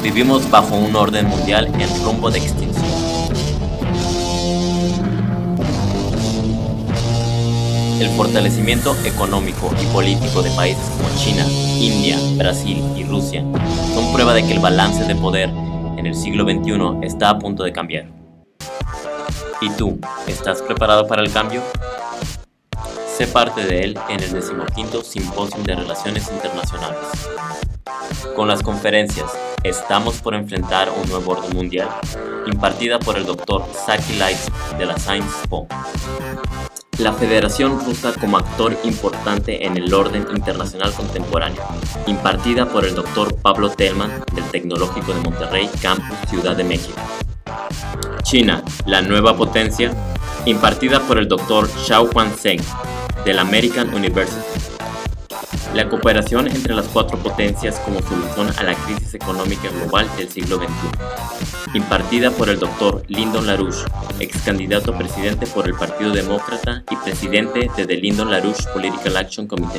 Vivimos bajo un orden mundial en rumbo de extinción. El fortalecimiento económico y político de países como China, India, Brasil y Rusia son prueba de que el balance de poder en el siglo XXI está a punto de cambiar. ¿Y tú, estás preparado para el cambio? Sé parte de él en el 15º Simposio de Relaciones Internacionales. Con las conferencias Estamos por enfrentar un nuevo orden mundial, impartida por el Dr. Saki Light de la Sciences Po. La Federación Rusa como actor importante en el orden internacional contemporáneo, impartida por el Dr. Pablo Tellman del Tecnológico de Monterrey, Campus Ciudad de México. China, la nueva potencia, impartida por el Dr. Xiao Huanzheng del American University. La cooperación entre las cuatro potencias como solución a la crisis económica global del siglo XXI, impartida por el Dr. Lyndon LaRouche, ex candidato a presidente por el Partido Demócrata y presidente de The Lyndon LaRouche Political Action Committee.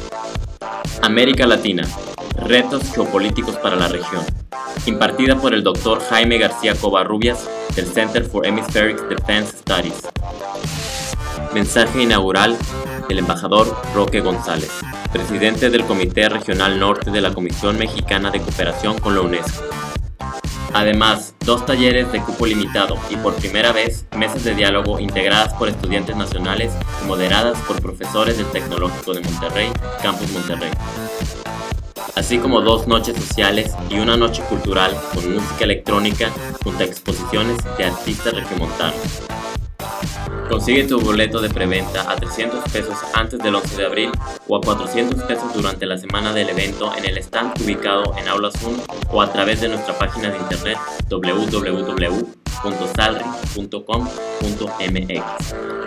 América Latina, retos geopolíticos para la región, impartida por el Dr. Jaime García Covarrubias del Center for Hemispheric Defense Studies. Mensaje inaugural del embajador Roque González, presidente del Comité Regional Norte de la Comisión Mexicana de Cooperación con la UNESCO. Además, 2 talleres de cupo limitado y por primera vez mesas de diálogo integradas por estudiantes nacionales y moderadas por profesores del Tecnológico de Monterrey, Campus Monterrey. Así como 2 noches sociales y una noche cultural con música electrónica junto a exposiciones de artistas regiomontanos. Consigue tu boleto de preventa a 300 pesos antes del 11 de abril o a 400 pesos durante la semana del evento en el stand ubicado en Aula Zoom o a través de nuestra página de internet www.salri.com.mx.